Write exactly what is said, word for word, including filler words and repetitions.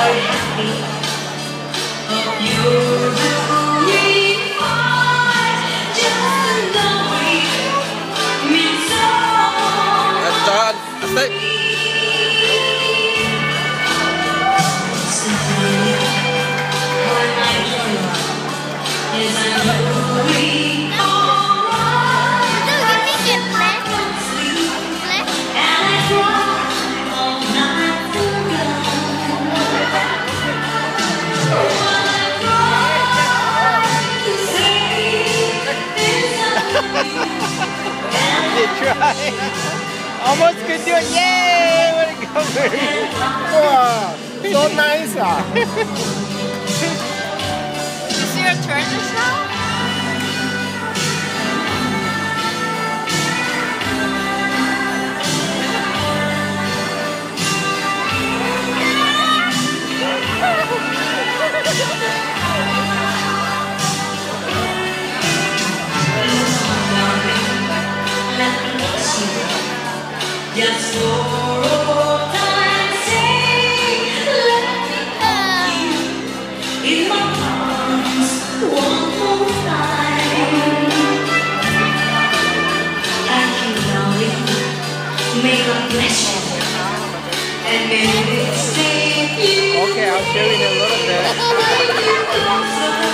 are happy. Hope you're doing fine. Just knowing means so That's done. That's it. when I join you, yes, I'm doing alright. And I cry all night through. When I cry to say there's nothing. You try. Almost could do it. Yay! Way to go, Miri. Wow, so nice. Ah. Is your turn this now? Just for old time's sake, let me hold you in my arms one more time. Thank you, darling. May God bless you, and may it stay you. Okay, I'll show you in a little bit.